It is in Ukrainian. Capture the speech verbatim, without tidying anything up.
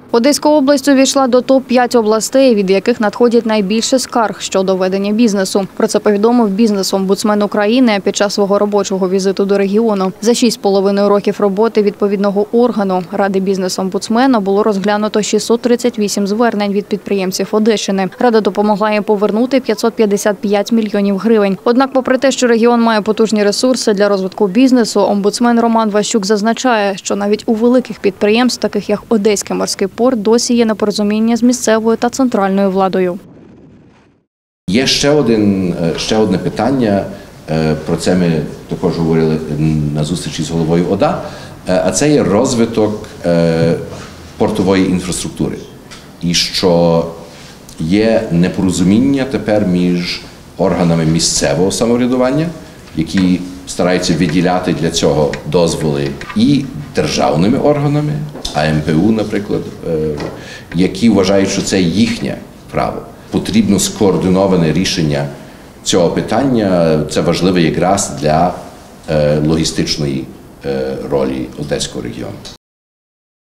Одеська область увійшла до топ п'ять областей, від яких надходять найбільше скарг щодо ведення бізнесу. Про це повідомив бізнес-омбудсмен України під час свого робочого візиту до регіону. За шість з половиною років роботи відповідного органу Ради бізнес-омбудсмена було розглянуто шістсот тридцять вісім звернень від підприємців Одещини. Рада допомогла їм повернути п'ятсот п'ятдесят п'ять мільйонів гривень. Однак, попри те, що регіон має потужні ресурси для розвитку бізнесу, омбудсмен Роман Ващук зазначає, що навіть у великих підприємств, таких як Одеський морський порт, досі є непорозуміння з місцевою та центральною владою. Є ще, один, ще одне питання, про це ми також говорили на зустрічі з головою ОДА, а це є розвиток портової інфраструктури. І що є непорозуміння тепер між органами місцевого самоврядування, які стараються виділяти для цього дозволи, і державними органами, А М Пе У, наприклад, які вважають, що це їхнє право. Потрібно скоординоване рішення цього питання, це важливо якраз для логістичної ролі Одеського регіону.